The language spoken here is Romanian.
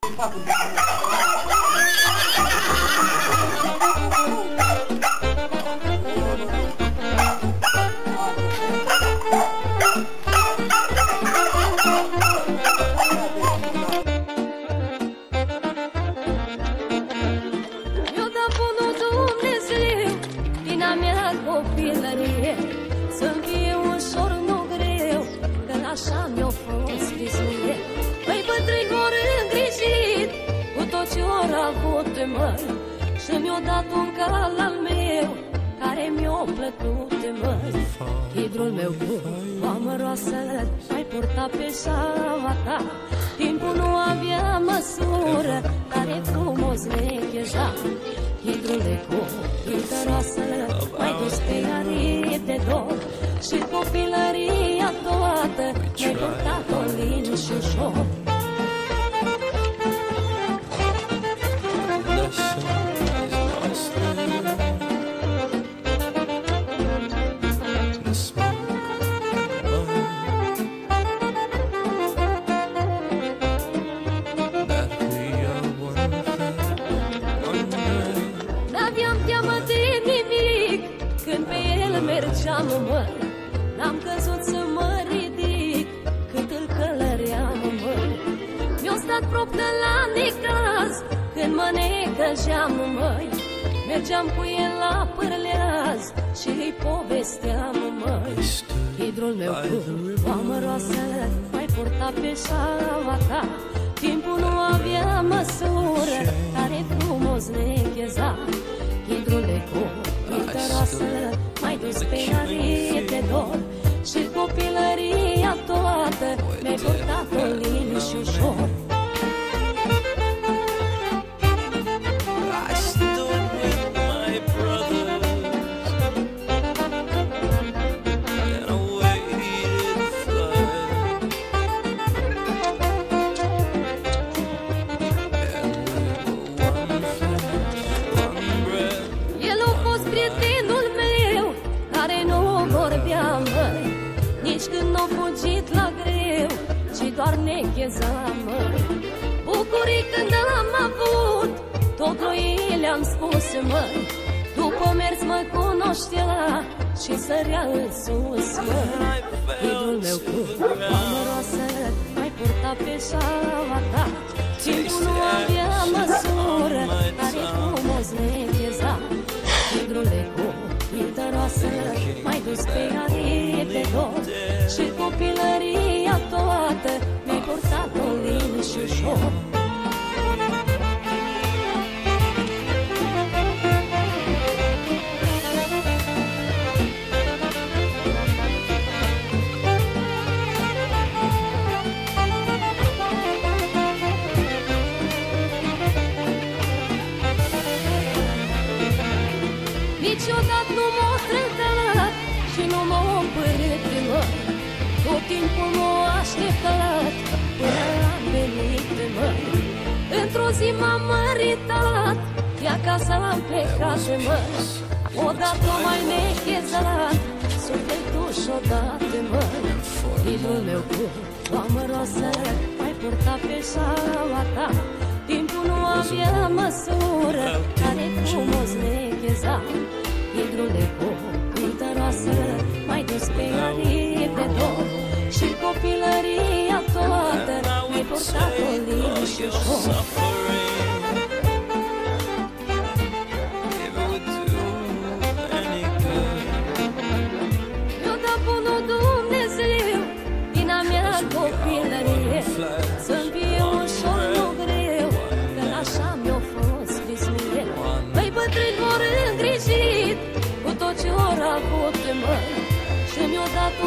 Să-mi fie ușor, nu greu, că așa mi-a fost visuie. Păi bătrâni ori îngrijit cu tot ce ori avut, măi, și mi-a dat un cal al meu care mi-a plăcut, măi. Hidrul meu cu amăroasă ai purtat pe șaua ta. Timpul nu avea măsură, care frumos necheja. Hidrule cu hidroasă mai dus pe aripi de dor, și copilăria toată mi-ai purtat-o lin și ușor. N-aveam teamă de nimic când pe el mergeam, măi. N-am căzut să mă ridic cât îl călăream, măi. Mi-o stat prop de la necaz când mă necăjeam, măi. Mergeam cu el la pârleaz și îi povesteam, măi. Hidrul meu cu amăroasă mai purta pe șaua ta. Timpul nu avea măsură, care frumos necheza. Hidrule cu hidroasă mai dus pe aripi de dor, și copilăria toată mi-ai purtat-o lin și ușor. Prietenul meu care nu vorbea, măi, nici când n-a fugit la greu, ci doar necheza, măi. Bucurii când am avut, tot lui le-am spus, măi. După mers mă cunoștea și sărea în sus, măi. Hidrul meu cu amăroasă mai purta pe șaua ta. Timpul nu avea măsură, care frumos necheza. Hidrule cu hidroasă mai dus pe aripi de dor, și copilăria toată mi-ai purtat-o lin și ușor. Niciodată nu m-a trădat și nu m-a împărât, măi. Tot timpul m-a așteptat până am venit, măi. Într-o zi m-am măritat, de acasă am plecat, măi. Odată mai nechezat sufletul și-odată, măi. Hidrul meu cu amăroasă mai purta pe șaua ta. Timpul nu avea măsură, care frumos necheza. Hidrule cu hidroasă mai dus pe aripi de dor, și copilăria toată mi-ai purtat-o lin și ușor. Mi-o dat bunul Dumnezeu din a mea copilărie, să-mi fie ușor, nu greu, că așa mi-a fost visuie. Păi bătrâni ori îngrijit cu tot ce ori avut, măi, și mi-o dat